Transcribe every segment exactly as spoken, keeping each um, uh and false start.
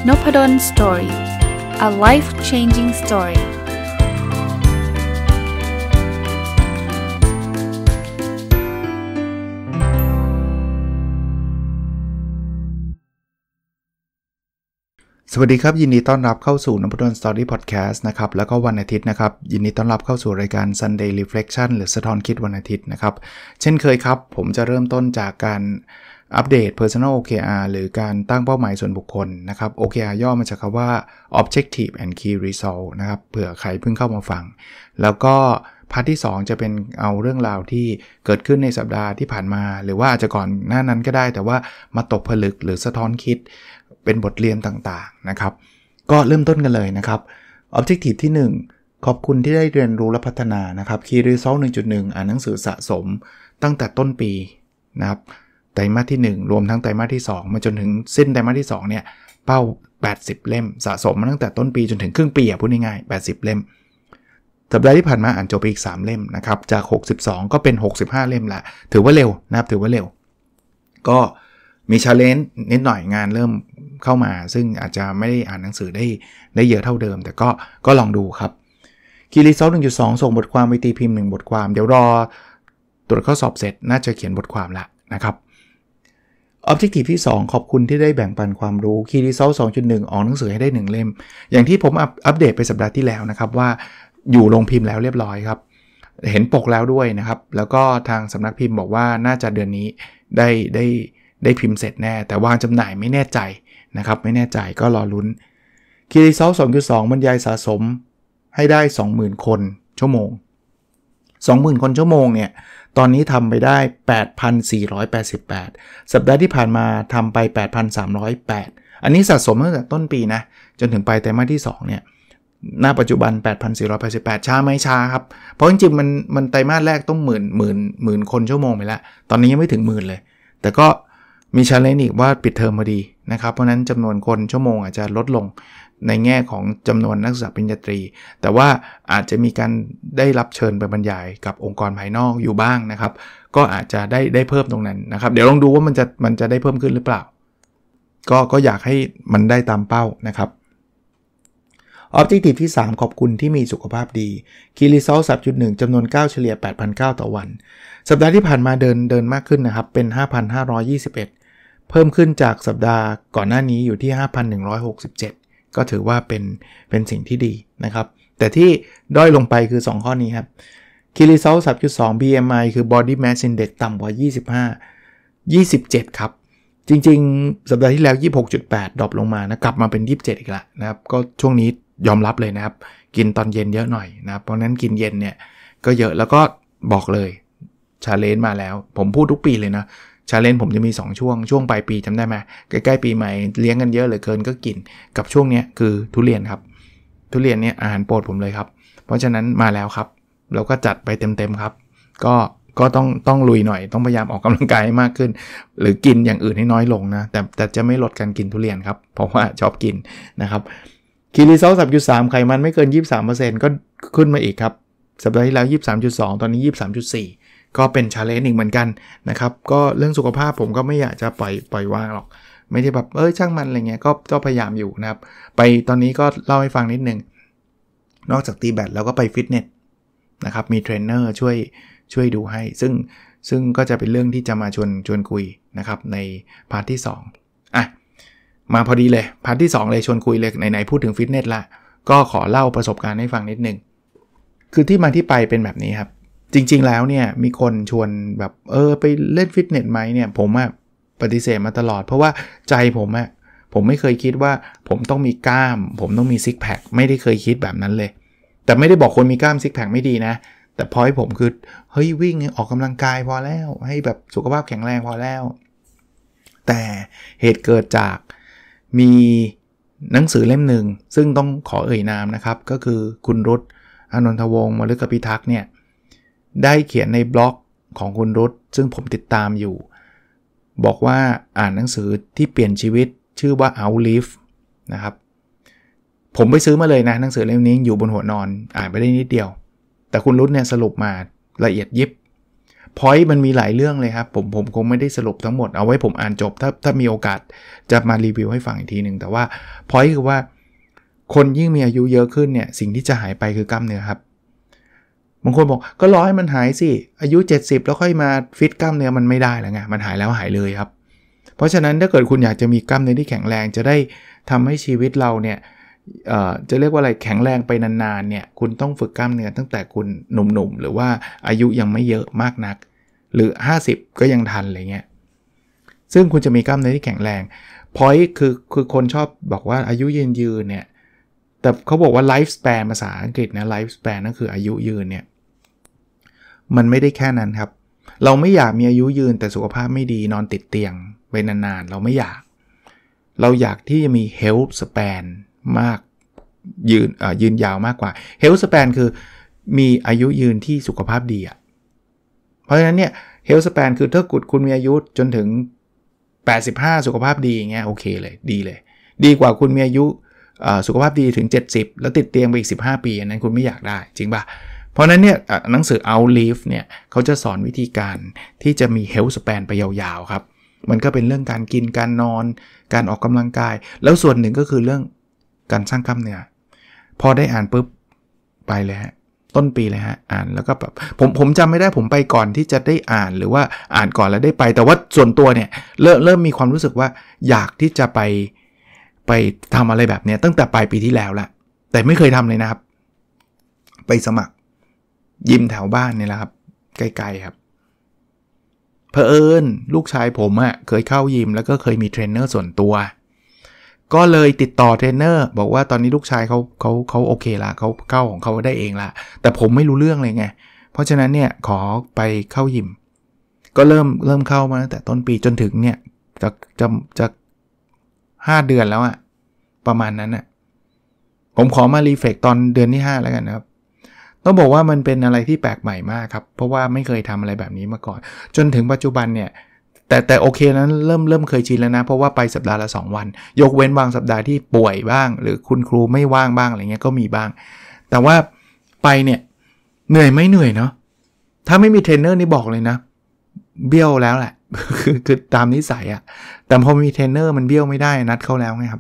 Nopadon Story. A life-changing story. สวัสดีครับยินดีต้อนรับเข้าสู่ Nopadon Story Podcast นะครับแล้วก็วันอาทิตย์นะครับยินดีต้อนรับเข้าสู่รายการ Sunday Reflection หรือสะท้อนคิดวันอาทิตย์นะครับเช่นเคยครับผมจะเริ่มต้นจากการอัปเดต Personal โอ เค อาร์ หรือการตั้งเป้าหมายส่วนบุคคลนะครับ โอ เค อาร์ ย่อมาจากคำว่า Objective and Key Result นะครับเผื่อใครเพิ่งเข้ามาฟังแล้วก็พาร์ทที่สองจะเป็นเอาเรื่องราวที่เกิดขึ้นในสัปดาห์ที่ผ่านมาหรือว่าอาจจะก่อนหน้านั้นก็ได้แต่ว่ามาตกผลึกหรือสะท้อนคิดเป็นบทเรียนต่างๆนะครับก็เริ่มต้นกันเลยนะครับ Objective ที่หนึ่งขอบคุณที่ได้เรียนรู้และพัฒนานะครับ Key Result หนึ่งจุดหนึ่ง อ่านหนังสือสะสมตั้งแต่ต้นปีนะครับไตรมาสที่หนึ่งรวมทั้งไตรมาสที่สองมาจนถึงสิ้นไตรมาสที่สองเนี่ยเป้าแปดสิบเล่มสะสมมาตั้งแต่ต้นปีจนถึงครึ่งปีอ่ะพูดง่ายๆแปดสิบเล่มสัปดาห์ที่ผ่านมาอ่านจบไปอีกสามเล่มนะครับจากหกสิบสองก็เป็นหกสิบห้าเล่มละถือว่าเร็วนะครับถือว่าเร็วก็มี challenge นิดหน่อยงานเริ่มเข้ามาซึ่งอาจจะไม่ได้อ่านหนังสือได้ได้เยอะเท่าเดิมแต่ก็ก็ลองดูครับ Key Result หนึ่งจุดสอง ส่งบทความไปตีพิมพ์หนึ่งบทความเดี๋ยวรอตรวจข้อสอบเสร็จน่าจะเขียนบทความละนะครับ Objective ที่สองขอบคุณที่ได้แบ่งปันความรู้ Key Result สองจุดหนึ่ง ออกหนังสือให้ได้หนึ่งเล่มอย่างที่ผมอัปเดตไปสัปดาห์ที่แล้วนะครับว่าอยู่ลงพิมพ์แล้วเรียบร้อยครับเห็นปกแล้วด้วยนะครับแล้วก็ทางสำนักพิมพ์บอกว่าน่าจะเดือนนี้ได้ได้ได้พิมพ์เสร็จแน่แต่วางจำหน่ายไม่แน่ใจนะครับไม่แน่ใจก็รอลุ้น Key Result สองจุดสอง บรรยายสะสมให้ได้ สองหมื่น คนชั่วโมง สองหมื่น คนชั่วโมงเนี่ยตอนนี้ทำไปได้ แปดพันสี่ร้อยแปดสิบแปด สัปดาห์ที่ผ่านมาทำไป แปดพันสามร้อยแปด อันนี้สะสมตั้งแต่ต้นปีนะจนถึงปลายไตรมาสที่สองเนี่ยหน้าปัจจุบัน แปดพันสี่ร้อยแปดสิบแปด ช้าไหมช้าครับเพราะจริงๆมันมันไตรมาสแรกต้องหมื่นหมื่นหมื่นคนชั่วโมงไปแล้วตอนนี้ยังไม่ถึงหมื่นเลยแต่ก็มี challenge อีกว่าปิดเทอมพอดีนะครับเพราะนั้นจำนวนคนชั่วโมงอาจจะลดลงในแง่ของจำนวนนักศึกษาปริญญาตรีแต่ว่าอาจจะมีการได้รับเชิญไปบรรยายกับองค์กรภายนอกอยู่บ้างนะครับก็อาจจะได้ได้เพิ่มตรงนั้นนะครับเดี๋ยวลองดูว่ามันจะมันจะได้เพิ่มขึ้นหรือเปล่าก็ก็อยากให้มันได้ตามเป้านะครับObjective ที่สามขอบคุณที่มีสุขภาพดี Key Result สามจุดหนึ่ง จำนวนก้าวเฉลี่ย แปดพันเก้า ต่อวันสัปดาห์ที่ผ่านมาเดินเดินมากขึ้นนะครับเป็น ห้าพันห้าร้อยยี่สิบเอ็ด เพิ่มขึ้นจากสัปดาห์ก่อนหน้านี้อยู่ที่ ห้าพันหนึ่งร้อยหกสิบเจ็ด ก็ถือว่าเป็นเป็นสิ่งที่ดีนะครับแต่ที่ด้อยลงไปคือสองข้อนี้ครับ Key Result สามจุดสอง บี เอ็ม ไอ คือ Body Mass Index ต่ำกว่ายี่สิบห้า ยี่สิบเจ็ดครับจริงๆสัปดาห์ที่แล้ว ยี่สิบหกจุดแปด ดรอปลงมานะกลับมาเป็นยี่สิบเจ็ดอีกแล้วนะครับก็ช่วงนี้ยอมรับเลยนะครับกินตอนเย็นเยอะหน่อยนะครับเพราะนั้นกินเย็นเนี่ยก็เยอะแล้วก็บอกเลยชาเลนจ์มาแล้วผมพูดทุกปีเลยนะชาเลนจ์ผมจะมีสองช่วงช่วงปลายปีจำได้ไหมใกล้ๆปีใหม่เลี้ยงกันเยอะเหลือเกินก็กินกับช่วงนี้คือทุเรียนครับทุเรียนเนี่ยอาหารโปรดผมเลยครับเพราะฉะนั้นมาแล้วครับเราก็จัดไปเต็มๆครับก็ก็ต้องต้องลุยหน่อยต้องพยายามออกกำลังกายให้มากขึ้นหรือกินอย่างอื่นให้น้อยลงนะแต่แต่จะไม่ลดการกินทุเรียนครับเพราะว่าชอบกินนะครับKey Result สามจุดสาม ไขมันไม่เกิน ยี่สิบสามเปอร์เซ็นต์ ก็ขึ้นมาอีกครับสัปดาห์ที่แล้ว ยี่สิบสามจุดสอง ตอนนี้ ยี่สิบสามจุดสี่ ก็เป็น challenge อีกเหมือนกันนะครับก็เรื่องสุขภาพผมก็ไม่อยากจะปล่อยปล่อยวางหรอกไม่ได้แบบเอ้ยช่างมันอะไรเงี้ยก็ก็พยายามอยู่นะครับไปตอนนี้ก็เล่าให้ฟังนิดนึงนอกจากตีแบดแล้วก็ไปฟิตเนสนะครับมีเทรนเนอร์ช่วยช่วยดูให้ซึ่งซึ่งก็จะเป็นเรื่องที่จะมาชวนชวนคุยนะครับในพาร์ทที่สองอ่ะมาพอดีเลยพาร์ทที่สองเลยชวนคุยเลยไหนๆพูดถึงฟิตเนสละก็ขอเล่าประสบการณ์ให้ฟังนิดนึงคือที่มาที่ไปเป็นแบบนี้ครับจริงๆแล้วเนี่ยมีคนชวนแบบเออไปเล่นฟิตเนสไหมเนี่ยผมอะปฏิเสธมาตลอดเพราะว่าใจผมอะผมไม่เคยคิดว่าผมต้องมีกล้ามผมต้องมีซิกแพคไม่ได้เคยคิดแบบนั้นเลยแต่ไม่ได้บอกคนมีกล้ามซิกแพคไม่ดีนะแต่พอให้ผมคือเฮ้ยวิ่งออกกำลังกายพอแล้วให้แบบสุขภาพแข็งแรงพอแล้วแต่เหตุเกิดจากมีหนังสือเล่มหนึ่งซึ่งต้องขอเอ่ยนามนะครับก็คือคุณรุตอานนทวงศ์มฤคพิทักษ์เนี่ยได้เขียนในบล็อกของคุณรุตซึ่งผมติดตามอยู่บอกว่าอ่านหนังสือที่เปลี่ยนชีวิตชื่อว่า Outlive นะครับผมไปซื้อมาเลยนะหนังสือเล่มนี้อยู่บนหัวนอนอ่านไปได้นิดเดียวแต่คุณรุตเนี่ยสรุปมาละเอียดยิบ point มันมีหลายเรื่องเลยครับผมผมคงไม่ได้สรุปทั้งหมดเอาไว้ผมอ่านจบถ้าถ้ามีโอกาสจะมารีวิวให้ฟังอีกทีนึงแต่ว่า point คือว่าคนยิ่งมีอายุเยอะขึ้นเนี่ยสิ่งที่จะหายไปคือกล้ามเนื้อครับบางคนบอกก็รอให้มันหายสิอายุเจ็ดสิบแล้วค่อยมาฟิตกล้ามเนื้อมันไม่ได้แล้วไงมันหายแล้วหายเลยครับเพราะฉะนั้นถ้าเกิดคุณอยากจะมีกล้ามเนื้อที่แข็งแรงจะได้ทำให้ชีวิตเราเนี่ยเอ่อจะเรียกว่าอะไรแข็งแรงไปนานๆเนี่ยคุณต้องฝึกกล้ามเนื้อตั้งแต่คุณหนุ่มๆหรือว่าอายุยังไม่เยอะมากนักหรือห้าสิบก็ยังทันอะไรเงี้ยซึ่งคุณจะมีกล้ามเนื้อที่แข็งแรง point คือคือคนชอบบอกว่าอายุยืนๆเนี่ยแต่เขาบอกว่า life span ภาษาอังกฤษนะ life span นั่นคืออายุยืนเนี่ยมันไม่ได้แค่นั้นครับเราไม่อยากมีอายุยืนแต่สุขภาพไม่ดีนอนติดเตียงไปนานๆเราไม่อยากเราอยากที่จะมี health span มากยืนอ่ายืนยาวมากกว่า health span คือมีอายุยืนที่สุขภาพดีอ่ะเพราะฉะนั้นเนี่ย health span คือถ้าคุณคุณมีอายุจนถึงแปดสิบห้าสุขภาพดีอย่างเงี้ยโอเคเลยดีเลยดีกว่าคุณมีอายุสุขภาพดีถึงเจ็ดสิบแล้วติดเตียงไปอีกสิบห้าปีอันนั้นคุณไม่อยากได้จริงป่ะเพราะนั้นเนี่ยหนังสือ Outlive เนี่ยเขาจะสอนวิธีการที่จะมี health span ไปยาวๆครับมันก็เป็นเรื่องการกินการนอนการออกกำลังกายแล้วส่วนหนึ่งก็คือเรื่องการสร้างกล้ามเนื้อพอได้อ่านปุ๊บไปเลยฮะต้นปีเลยฮะอ่านแล้วก็แบบผมผมจำไม่ได้ผมไปก่อนที่จะได้อ่านหรือว่าอ่านก่อนแล้วได้ไปแต่ว่าส่วนตัวเนี่ยเริ่มเริ่มมีความรู้สึกว่าอยากที่จะไปไปทำอะไรแบบนี้ตั้งแต่ปลายปีที่แล้วละแต่ไม่เคยทำเลยนะครับไปสมัครยิมแถวบ้านเนี่ยแหละครับไกลๆครับเผอิญลูกชายผมอะ่ะเคยเข้ายิมแล้วก็เคยมีเทรนเนอร์ส่วนตัวก็เลยติดต่อเทรนเนอร์บอกว่าตอนนี้ลูกชายเขาเขาเขาโอเคละเขาเข้าของเขาได้เองละแต่ผมไม่รู้เรื่องเลยไงเพราะฉะนั้นเนี่ยขอไปเข้ายิมก็เริ่มเริ่มเข้ามาตั้งแต่ต้นปีจนถึงเนี่ยจะจะจะห้าเดือนแล้วอะประมาณนั้นอะผมขอมารีเฟล็กตอนเดือนที่ห้าแล้วกันนะครับต้องบอกว่ามันเป็นอะไรที่แปลกใหม่มากครับเพราะว่าไม่เคยทำอะไรแบบนี้มาก่อนจนถึงปัจจุบันเนี่ยแต่แต่โอเคนั้นเริ่มเริ่มเคยชินแล้วนะเพราะว่าไปสัปดาห์ละสองวันยกเว้นบางสัปดาห์ที่ป่วยบ้างหรือคุณครูไม่ว่างบ้างอะไรเงี้ยก็มีบ้างแต่ว่าไปเนี่ยเหนื่อยไม่เหนื่อยเนาะถ้าไม่มีเทรนเนอร์นี่บอกเลยนะเบี้ยวแล้วแหละ คือคือตามนิสัยอะแต่พอมีเทรนเนอร์มันเบี้ยวไม่ได้นัดเขาแล้วไงครับ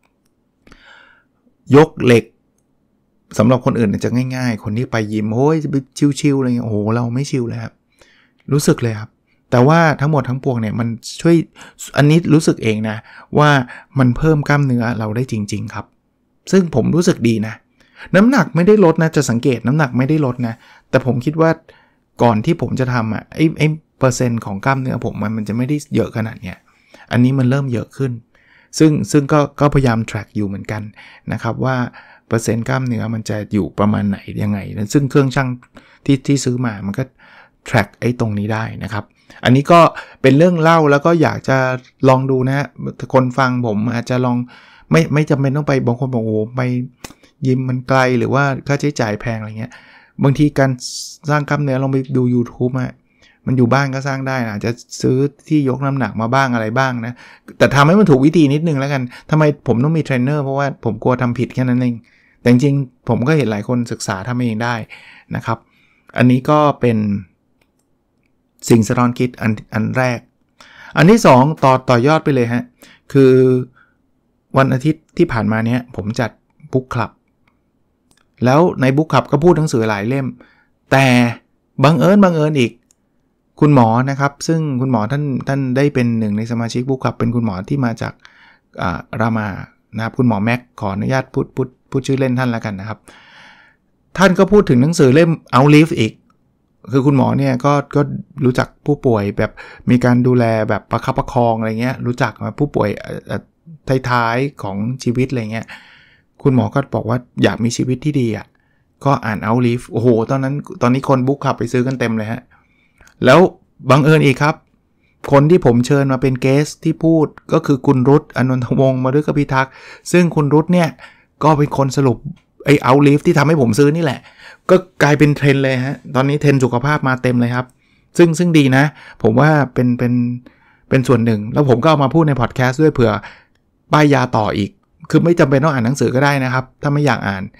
ยกเหล็กสำหรับคนอื่นจะง่ายๆคนที่ไปยิมโอ้ยจะไปชิวๆอะไรเงี้ยโอ้โหเราไม่ชิวเลยครับรู้สึกเลยครับแต่ว่าทั้งหมดทั้งปวงเนี่ยมันช่วยอันนี้รู้สึกเองนะว่ามันเพิ่มกล้ามเนื้อเราได้จริงๆครับซึ่งผมรู้สึกดีนะน้ำหนักไม่ได้ลดนะจะสังเกตน้ำหนักไม่ได้ลดนะแต่ผมคิดว่าก่อนที่ผมจะทำอ่ะไอ้ไอ้เปอร์เซ็นต์ของกล้ามเนื้อผมมันมันจะไม่ได้เยอะขนาดเนี้ยอันนี้มันเริ่มเยอะขึ้นซึ่งซึ่งก็ก็พยายาม track อยู่เหมือนกันนะครับว่าเปอร์เซ็นต์กล้ามเนื้อมันจะอยู่ประมาณไหนยังไงซึ่งเครื่องชั่งที่ที่ซื้อมามันก็ track ไอ้ตรงนี้ได้นะครับอันนี้ก็เป็นเรื่องเล่าแล้วก็อยากจะลองดูนะฮะคนฟังผมอาจจะลองไม่ไม่จำเป็นต้องไปบางคนบอกโอ้ไปยิมมันไกลหรือว่าค่าใช้จ่ายแพงอะไรเงี้ยบางทีการสร้างกล้ามเนื้อลองไปดู YouTube อ่ะมันอยู่บ้านก็สร้างได้อาจจะซื้อที่ยกน้ำหนักมาบ้างอะไรบ้างนะแต่ทำให้มันถูกวิธีนิดนึงแล้วกันทำไมผมต้องมีเทรนเนอร์เพราะว่าผมกลัวทำผิดแค่นั้นเองแต่จริงๆผมก็เห็นหลายคนศึกษาทำเองได้นะครับอันนี้ก็เป็นสิ่งสะท้อนคิดอันอันแรกอันที่สองต่อต่อยอดไปเลยฮะคือวันอาทิตย์ที่ผ่านมาเนี้ยผมจัดบุ๊กคลับแล้วในบุ๊กคลับก็พูดหนังสือหลายเล่มแต่บังเอิญบังเอิญอีกคุณหมอนะครับซึ่งคุณหมอท่านท่านได้เป็นหนึ่งในสมาชิกบุ๊กคลับเป็นคุณหมอที่มาจากรามานะครับคุณหมอแม็กขออนุญาตพูดพูดพูดชื่อเล่นท่านแล้วกันนะครับท่านก็พูดถึงหนังสือเล่ม Outlive อีกคือคุณหมอเนี่ยก็ก็รู้จักผู้ป่วยแบบมีการดูแลแบบประคับประคองอะไรเงี้ยรู้จักผู้ป่วยท้ายๆของชีวิตอะไรเงี้ยคุณหมอก็บอกว่าอยากมีชีวิตที่ดีอ่ะก็อ่าน Outlive โอ้โหตอนนั้นตอนนี้คนบุ๊กคลับไปซื้อกันเต็มเลยฮะแล้วบังเอิญอีกครับคนที่ผมเชิญมาเป็นเกสที่พูดก็คือคุณรุตอานนทวงศ์มาด้วยกับพิทักษ์ซึ่งคุณรุตเนี่ยก็เป็นคนสรุปไอ้ Outlive ที่ทำให้ผมซื้อนี่แหละก็กลายเป็นเทรนด์เลยฮะตอนนี้เทรนด์สุขภาพมาเต็มเลยครับซึ่งซึ่งดีนะผมว่าเป็นเป็นเป็นส่วนหนึ่งแล้วผมก็เอามาพูดในพอดแคสต์ด้วยเผื่อป้ายยาต่ออีกคือไม่จำเป็นต้องอ่านหนังสือก็ได้นะครับถ้าไม่อยากอ่าน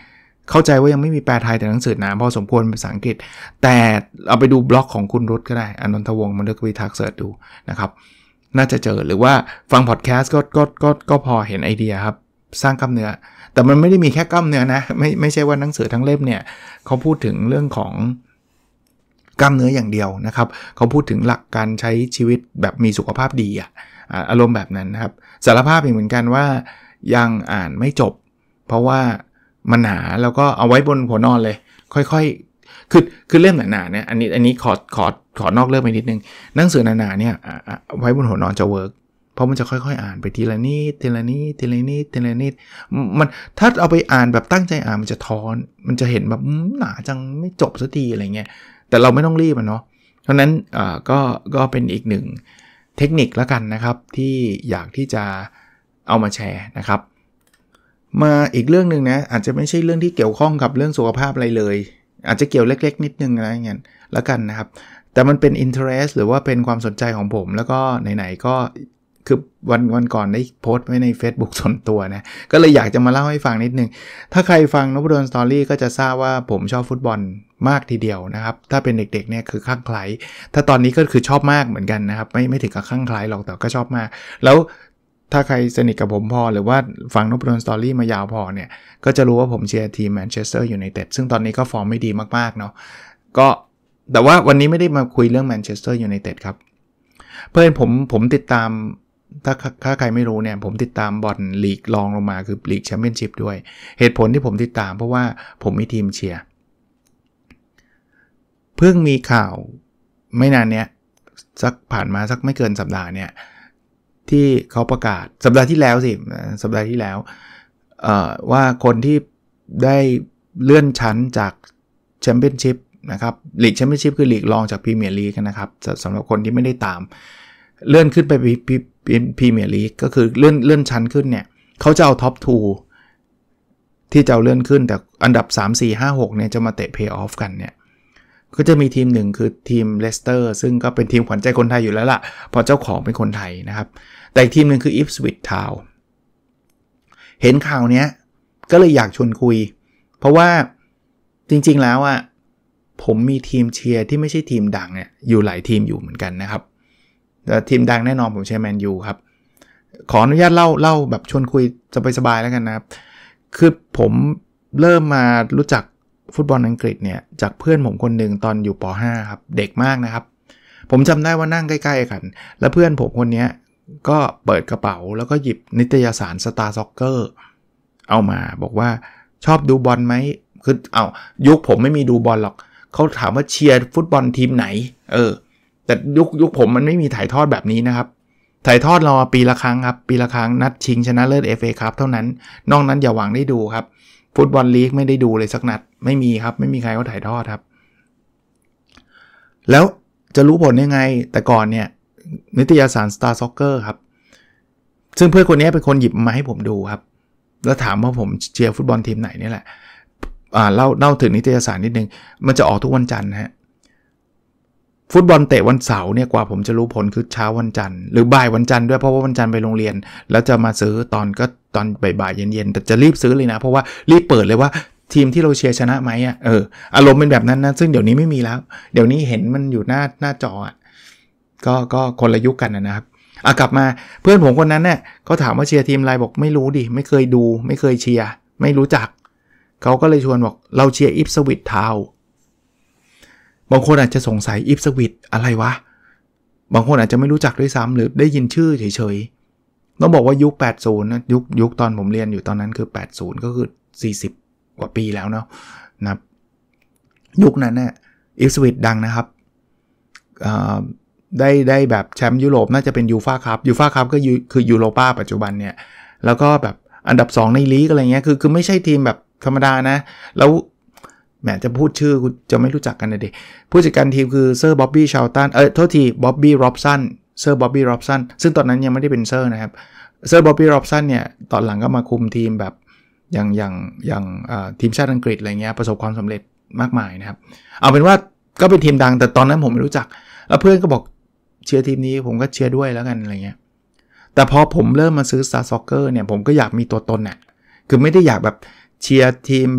เข้าใจว่ายังไม่มีแปลไทยแต่หนังสือหนาพอสมควรเป็นภาษาอังกฤษแต่เอาไปดูบล็อกของคุณรุตก็ได้อนนทวงศ์มฤควิทักษ์เสิร์ชดูนะครับน่าจะเจอหรือว่าฟังพอดแคสต์ก็ก็ก็ก็พอเห็นไอเดียครับสร้างกล้ามเนื้อแต่มันไม่ได้มีแค่กล้ามเนื้อนะไม่ไม่ใช่ว่าหนังสือทั้งเล่มเนี่ยเขาพูดถึงเรื่องของกล้ามเนื้ออย่างเดียวนะครับเขาพูดถึงหลักการใช้ชีวิตแบบมีสุขภาพดีอ่ะอารมณ์แบบนั้นนะครับสารภาพเหมือนกันว่ายังอ่านไม่จบเพราะว่ามันหนาแล้วก็เอาไว้บนหัวนอนเลยค่อยๆคือคือเล่มหนาๆเนี่ยอันนี้อันนี้ขอขอขอนอกเรื่องไปนิดนึงหนังสือหนาๆเนี่ยไว้บนหัวนอนจะเวิร์กเพราะมันจะค่อยๆอ่านไปทีละนิดทีละนิดทีละนิดทีละนิดมันถ้าเอาไปอ่านแบบตั้งใจอ่านมันจะท้อนมันจะเห็นแบบหนาจังไม่จบสักทีอะไรเงี้ยแต่เราไม่ต้องรีบมันเนาะเพราะนั้นอ่าก็ก็เป็นอีกหนึ่งเทคนิคแล้วกันนะครับที่อยากที่จะเอามาแชร์นะครับมาอีกเรื่องนึงนะอาจจะไม่ใช่เรื่องที่เกี่ยวข้องกับเรื่องสุขภาพอะไรเลยอาจจะเกี่ยวเล็กๆนิดนึงอะไรเงี้ยแล้วกันนะครับแต่มันเป็น interest หรือว่าเป็นความสนใจของผมแล้วก็ไหนๆก็คือวันวันก่อนได้โพสต์ไว้ใน Facebook ส่วนตัวนะก็เลยอยากจะมาเล่าให้ฟังนิดนึงถ้าใครฟังนพดลสตอรี่ก็จะทราบว่าผมชอบฟุตบอลมากทีเดียวนะครับถ้าเป็นเด็กๆเนี่ยคือคลั่งไคล้ถ้าตอนนี้ก็คือชอบมากเหมือนกันนะครับไม่ไม่ถึงกับคลั่งไคล้หรอกแต่ก็ชอบมากแล้วถ้าใครสนิทกับผมพอหรือว่าฟังนพดลสตอรี่มายาวพอเนี่ยก็จะรู้ว่าผมเชียร์ทีมแมนเชสเตอร์ยูไนเต็ดซึ่งตอนนี้ก็ฟอร์มไม่ดีมากๆเนาะก็แต่ว่าวันนี้ไม่ได้มาคุยเรื่องแมนเชสเตอร์ยูไนเต็ดครับเพื่อนผมผมติดตามถ้าถ้าใครไม่รู้เนี่ยผมติดตามบอลลีกรองลงมาคือลีกแชมเปี้ยนชิพด้วยเหตุผลที่ผมติดตามเพราะว่าผมมีทีมเชียร์เพิ่งมีข่าวไม่นานเนี้ยสักผ่านมาสักไม่เกินสัปดาห์เนี่ยที่เขาประกาศสัปดาห์ที่แล้วสิสัปดาห์ที่แล้วเอ่อว่าคนที่ได้เลื่อนชั้นจากแชมเปี้ยนชิพนะครับลีกแชมเปี้ยนชิพคือลีกรองจากพรีเมียร์ลีกนะครับสำหรับคนที่ไม่ได้ตามเลื่อนขึ้นไปพรีเมียร์ลีกก็คือเลื่อนเลื่อนชั้นขึ้นเนี่ยเขาจะเอาท็อปสองที่จะเอาเลื่อนขึ้นแต่อันดับสาม สี่ ห้า หกเนี่ยจะมาเตะเพลย์ออฟกันเนี่ยก็จะมีทีมหนึ่งคือทีมเลสเตอร์ซึ่งก็เป็นทีมขวัญใจคนไทยอยู่แล้วล่ะเพราะเจ้าของเป็นคนไทยนะครับแต่อีกทีมหนึ่งคือ Ipswich Town เห็นข่าวเนี้ยก็เลยอยากชวนคุยเพราะว่าจริงๆแล้วอ่ะผมมีทีมเชียร์ที่ไม่ใช่ทีมดังเนี่ยอยู่หลายทีมอยู่เหมือนกันนะครับแต่ทีมดังแน่นอนผมเชียร์แมนยูครับขออนุญาตเล่าเล่าแบบชวนคุยสบายๆแล้วกันนะครับคือผมเริ่มมารู้จักฟุตบอลอังกฤษเนี่ยจากเพื่อนผมคนหนึ่งตอนอยู่ป ห้า ครับเด็กมากนะครับผมจำได้ว่านั่งใกล้ๆกันแล้วเพื่อนผมคนนี้ก็เปิดกระเป๋าแล้วก็หยิบนิตยสาร Star Soccer เอามาบอกว่าชอบดูบอลไหมคือเอายุคผมไม่มีดูบอลหรอกเขาถามว่าเชียร์ฟุตบอลทีมไหนเออแต่ยุคยุคผมมันไม่มีถ่ายทอดแบบนี้นะครับถ่ายทอดรอปีละครั้งครับปีละครั้งนัดชิงชนะเลิศ เอฟ เอ Cup เท่านั้นนอกนั้นอย่าหวังได้ดูครับฟุตบอลลีกไม่ได้ดูเลยสักนัดไม่มีครับไม่มีใครเขาถ่ายทอดครับแล้วจะรู้ผลยังไงแต่ก่อนเนี่ยนิตยสาร Star Soccer ครับซึ่งเพื่อนคนนี้เป็นคนหยิบมาให้ผมดูครับแล้วถามว่าผมเชียร์ฟุตบอลทีมไหนนี่แหละอ่าเล่าเล่าถึงนิตยสารนิดนึงมันจะออกทุกวันจันทร์ฮะฟุตบอลเตะวันเสาร์เนี่ยกว่าผมจะรู้ผลคือเช้าวันจันทร์หรือบ่ายวันจันทร์ด้วยเพราะว่าวันจันทร์ไปโรงเรียนแล้วจะมาซื้อตอนก็ตอนบ่ายๆเย็นๆแต่จะรีบซื้อเลยนะเพราะว่ารีบเปิดเลยว่าทีมที่เราเชียร์ชนะไหมอ่ะเอออารมณ์เป็นแบบนั้นนะซึ่งเดี๋ยวนี้ไม่มีแล้วเดี๋ยวนี้เห็นมันอยู่หน้าหน้าจออ่ะก็ก็คนละยุคกันนะครับอ่ะกลับมาเพื่อนผมคนนั้นเนี่ยเขาถามว่าเชียร์ทีมอะไรบอกไม่รู้ดิไม่เคยดูไม่เคยเชียร์ไม่รู้จักเขาก็เลยชวนบอกเราเชียร์ Ipswich Townบางคนอาจจะสงสัย Ipswich อะไรวะบางคนอาจจะไม่รู้จักด้วยซ้ำหรือได้ยินชื่อเฉยๆต้องบอกว่ายุคแปดสิบนะยุคยุคตอนผมเรียนอยู่ตอนนั้นคือแปดสิบก็คือสี่สิบกว่าปีแล้วเนาะนะครับยุคนั้นเนี่ย Ipswich ดังนะครับได้ได้แบบแชมป์ยุโรปน่าจะเป็นยูฟ่าคัพยูฟ่าคัพก็คือยูโรป้าปัจจุบันเนี่ยแล้วก็แบบอันดับสองในลีกอะไรเงี้ยคือคือไม่ใช่ทีมแบบธรรมดานะแล้วแหมจะพูดชื่อคุณจะไม่รู้จักกันเลยดิผู้จัดการทีมคือเซอร์บ๊อบบี้ชาลตันเออโทษทีบ๊อบบี้ร็อบสันเซอร์บ๊อบบี้ร็อบสันซึ่งตอนนั้นยังไม่ได้เป็นเซอร์นะครับเซอร์บ๊อบบี้ร็อบสันเนี่ยตอนหลังก็มาคุมทีมแบบอย่างอย่างอย่างทีมชาติอังกฤษอะไรเงี้ยประสบความสำเร็จมากมายนะครับเอาเป็นว่าก็เป็นทีมดังแต่ตอนนั้นผมไม่รู้จักแล้วเพื่อนก็บอกเชียร์ทีมนี้ผมก็เชียร์ด้วยแล้วกันอะไรเงี้ยแต่พอผมเริ่มมาซื้อ Star Soccer เนี่ยผมก็อยากมีตัวตนน่ะคือไม่ได้อยากแบบเชียร์ทีมแบบ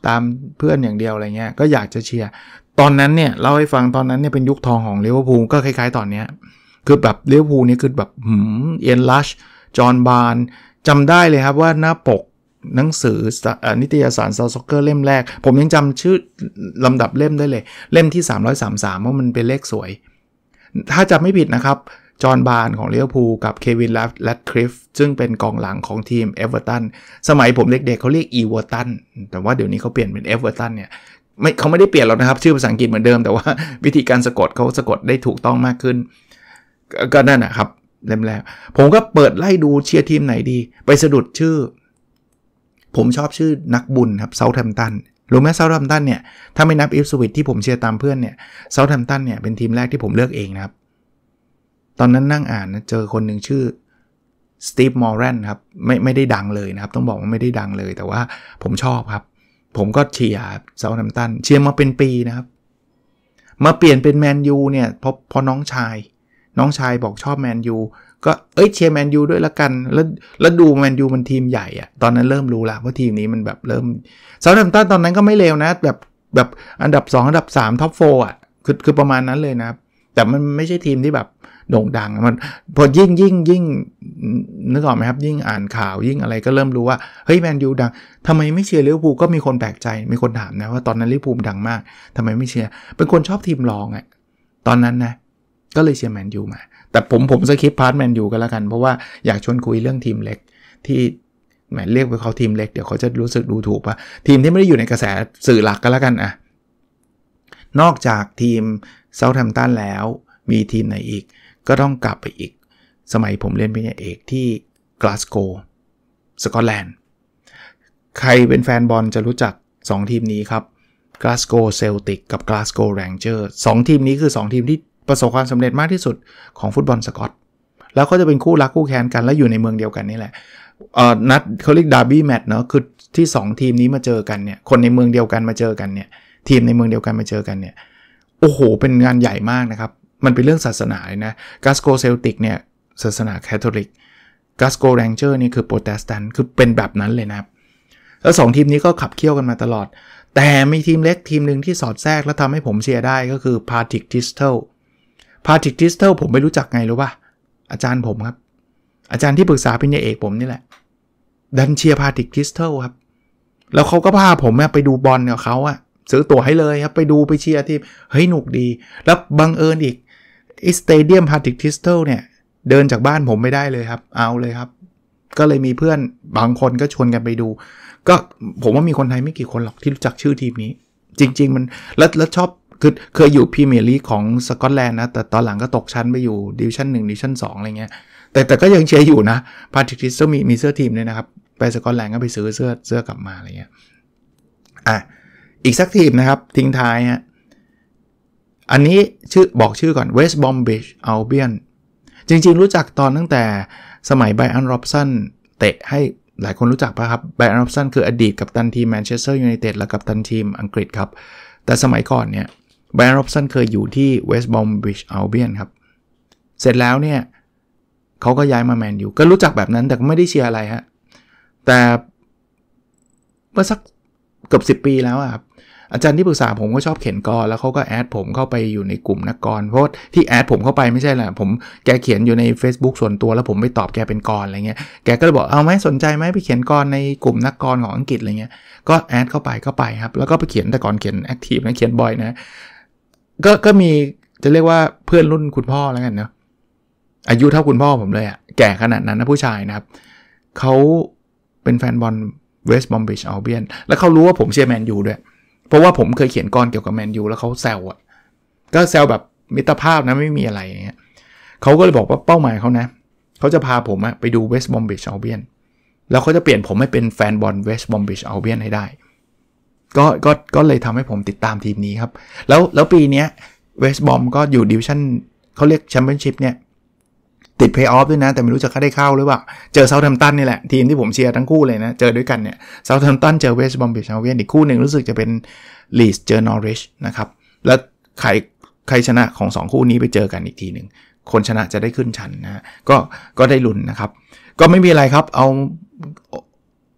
ตามเพื่อนอย่างเดียวอะไรเงี้ยก็อยากจะเชียร์ตอนนั้นเนี่ยเล่าให้ฟังตอนนั้นเนี่ยเป็นยุคทองของลิเวอร์พูลก็คล้ายๆตอนเนี้ยคือแบบลิเวอร์พูลนี่คือแบบหืมเอียนลัชจอห์นบาร์นจำได้เลยครับว่าหน้าปกหนังสือนิตยสารซาวซ็อกเกอร์เล่มแรกผมยังจำชื่อลำดับเล่มได้เลยเล่มที่สามร้อยสามสิบสามเพราะมันเป็นเลขสวยถ้าจำไม่ผิดนะครับจอห์นบาร์นของลิเวอร์พูลกับเควินแรดคลิฟซึ่งเป็นกองหลังของทีมเอเวอร์ตันสมัยผมเด็กๆเขาเรียกอีเวอร์ตันแต่ว่าเดี๋ยวนี้เขาเปลี่ยนเป็นเอเวอร์ตันเนี่ยไม่เขาไม่ได้เปลี่ยนแล้วนะครับชื่อภาษาอังกฤษเหมือนเดิมแต่ว่าวิธีการสะกดเขาสะกดได้ถูกต้องมากขึ้นก็นั่นนะครับเล่มแรกผมก็เปิดไล่ดูเชียร์ทีมไหนดีไปสะดุดชื่อผมชอบชื่อนักบุญครับเซาท์แฮมป์ตันรู้ไหมเซาท์แฮมป์ตันเนี่ยถ้าไม่นับอิฟสวิตที่ผมเชียร์ตามเพื่อนเนี่ยเซาท์แฮมป์ตันเนี่ยเป็นทีมแรกที่ผมเลือกเองนะครับตอนนั้นนั่งอ่านนะเจอคนหนึ่งชื่อสตีฟมอร์แรนครับไม่ไม่ได้ดังเลยนะครับต้องบอกว่าไม่ได้ดังเลยแต่ว่าผมชอบครับผมก็เชียร์เซาท์แฮมป์ตันเชียร์มาเป็นปีนะครับมาเปลี่ยนเป็นแมนยูเนี่ยเพราะเพราะน้องชายน้องชายบอกชอบแมนยูก็เอ้ยเชียร์แมนยูด้วยละกันแล้วแล้วดูแมนยูมันทีมใหญ่อะตอนนั้นเริ่มรู้ละว่าทีมนี้มันแบบเริ่มเซาท์แฮมป์ตันตอนนั้นก็ไม่เลวนะแบบแบบอันดับสองอันดับสามท็อปโฟร์อ่ะคือคือประมาณนั้นเลยนะครับแต่มันไม่ใช่ทีมที่แบบโด่งดังมันพอยิ่งยิ่งยิ่งนึกออกไหมครับยิ่งอ่านข่าวยิ่งอะไรก็เริ่มรู้ว่าเฮ้ยแมนยูดังทำไมไม่เชียร์ลิเวอร์พูลก็มีคนแปลกใจมีคนถามนะว่าตอนนั้นลิเวอร์พูลดังมากทำไมไม่เชียร์เป็นคนชอบทีมรองอ่ะตอนนั้นนะก็เลยเชียร์แมนยูมาแต่ผมผมสคิปพาร์ทแมนยูกันแล้วกันเพราะว่าอยากชวนคุยเรื่องทีมเล็กที่แหมเรียกไปเขาทีมเล็กเดี๋ยวเขาจะรู้สึกดูถูกป่ะทีมที่ไม่ได้อยู่ในกระแสสื่อหลักกันแล้วกันอ่ะนอกจากทีมเซาท์แฮมป์ตันแล้วมีทีมไหนอีกก็ต้องกลับไปอีกสมัยผมเล่นปริญญาเอกที่กลาสโกว์สกอตแลนด์ใครเป็นแฟนบอลจะรู้จักสองทีมนี้ครับกลาสโกว์เซลติกกับกลาสโกว์แรงเจอร์สองทีมนี้คือสองทีมที่ประสบความสำเร็จมากที่สุดของฟุตบอลสกอตแล้วก็จะเป็นคู่รักคู่แค้นกันและอยู่ในเมืองเดียวกันนี่แหละเอ่อนัดเขาเรียกดาร์บี้แมตช์เนาะคือที่สองทีมนี้มาเจอกันเนี่ยคนในเมืองเดียวกันมาเจอกันเนี่ยทีมในเมืองเดียวกันมาเจอกันเนี่ยโอ้โหเป็นงานใหญ่มากนะครับมันเป็นเรื่องศาสนาเลยนะกลาสโกว์เซลติกเนี่ยศาสนาคาทอลิกกลาสโกว์แรงเจอร์นี่คือโปรเตสแตนต์คือเป็นแบบนั้นเลยนะครับแล้วสองทีมนี้ก็ขับเคี่ยวกันมาตลอดแต่มีทีมเล็กทีมนึงที่สอดแทรกแล้วทำให้ผมเชียร์ได้ก็คือพาร์ติกทิสเทิลพาร์ติกทิสเทิลผมไม่รู้จักไงรู้ป่ะอาจารย์ผมครับอาจารย์ที่ปรึกษาปริญญาเอกผมนี่แหละดันเชียร์พาร์ติกทิสเทิลครับแล้วเขาก็พาผมไปดูบอลกับเขาอะซื้อตั๋วให้เลยครับไปดูไปเชียร์ทีมเฮ้ยหนุกดีแล้วบังเอิญอีกอิสเตเดียมพาร์ติกทิสเทิลเนี่ยเดินจากบ้านผมไม่ได้เลยครับเอาเลยครับก็เลยมีเพื่อนบางคนก็ชวนกันไปดูก็ผมว่ามีคนไทยไม่กี่คนหรอกที่รู้จักชื่อทีมนี้จริงๆมันแล้วแล้วชอบคือเคยอยู่พรีเมียร์ลีกของสกอตแลนด์นะแต่ตอนหลังก็ตกชั้นไปอยู่ดิวิชั่นหนึ่งดิวิชั่นสองอะไรเงี้ยแต่แต่ก็ยังเชียร์อยู่นะพาร์ติกทิสเทิลมีมีเสื้อทีมด้วยนะครับไปสกอตแลนด์ก็ไปซื้อเสื้อเสื้อกลับมาอะไรเงี้ยอ่ะอีกสักทีมนะครับทิ้งท้ายฮะอันนี้ชื่อบอกชื่อก่อน West Bromwich Albion จริงๆรู้จักตอนตั้งแต่สมัยไบรอัน ร็อบสันเตะให้หลายคนรู้จักป่ะครับไบรอัน ร็อบสันคืออดีตกัปตันทีมแมนเชสเตอร์ยูไนเต็ดและกัปตันทีมอังกฤษครับแต่สมัยก่อนเนี่ยไบรอัน ร็อบสันเคยอยู่ที่ West Bromwich Albion ครับเสร็จแล้วเนี่ยเขาก็ย้ายมาแมนยูก็รู้จักแบบนั้นแต่ไม่ได้เชียร์อะไรฮะแต่เมื่อสักเกือบสิบปีแล้วครับอาจารย์ที่ปรึกษาผมก็ชอบเขียนกรแล้วเขาก็แอดผมเข้าไปอยู่ในกลุ่มนักกรเพราะที่แอดผมเข้าไปไม่ใช่แหละผมแกเขียนอยู่ใน Facebook ส่วนตัวแล้วผมไปตอบแกเป็นกรอะไรเงี้ยแกก็เลยบอกเอาไหมสนใจไหมไปเขียนกรในกลุ่มนักกรของอังกฤษอะไรเงี้ยก็แอดเข้าไปก็ไปครับแล้วก็ไปเขียนแต่ก่อนเขียนแอคทีฟนะเขียนบ่อยนะก็ก็มีจะเรียกว่าเพื่อนรุ่นคุณพ่อแล้วกันเนาะอายุเท่าคุณพ่อผมเลยอ่ะแก่ขนาดนั้นนะผู้ชายนะครับเขาเป็นแฟนบอลWest Bromwich Albion แล้วเขารู้ว่าผมเชียร์แมนยูด้วยเพราะว่าผมเคยเขียนกรเกี่ยวกับแมนยูแล้วเขาแซวอ่ะก็แซวแบบมิตรภาพนะไม่มีอะไรอย่างเงี้ยเขาก็เลยบอกว่าเป้าหมายเขานะเขาจะพาผมไปดู West Bromwich Albion แล้วเขาจะเปลี่ยนผมให้เป็นแฟนบอล West Bromwich Albion ให้ได้ก็ก็ก็เลยทำให้ผมติดตามทีมนี้ครับแล้วแล้วปีนี้ West Brom ก็อยู่ดิวิชั่นเขาเรียกแชมเปี้ยนชิพเนี่ยติดเพลย์ออฟด้วยนะแต่ไม่รู้จะได้เข้าหรือเปล่าเจอเซาท์แฮมป์ตันนี่แหละทีมที่ผมเชียร์ทั้งคู่เลยนะเจอด้วยกันเนี่ยเซาท์แฮมป์ตันเจอเวสต์บรอมวิช อัลเบียนอีกคู่หนึ่งรู้สึกจะเป็นลีดส์เจอนอริชนะครับแล้วใครใครชนะของสองคู่นี้ไปเจอกันอีกทีหนึ่งคนชนะจะได้ขึ้นชั้นนะก็ก็ได้ลุ้นนะครับก็ไม่มีอะไรครับเอา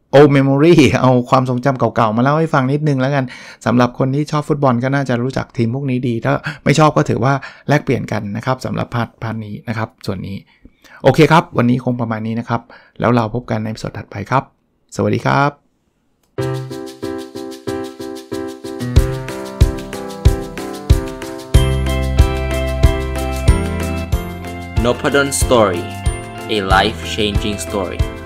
old memory เอาความทรงจำเก่าๆมาเล่าให้ฟังนิดนึงแล้วกันสำหรับคนที่ชอบฟุตบอลก็น่าจะรู้จักทีมพวกนี้ดีถ้าไม่ชอบก็ถือว่าแลกเปลี่ยนกันนะครับสำหรับพาร์ทพาร์ทนี้นะครับส่วนนี้โอเคครับวันนี้คงประมาณนี้นะครับแล้วเราพบกันในสดถัดไปครับสวัสดีครับ Nopadon Story, a life-changing story.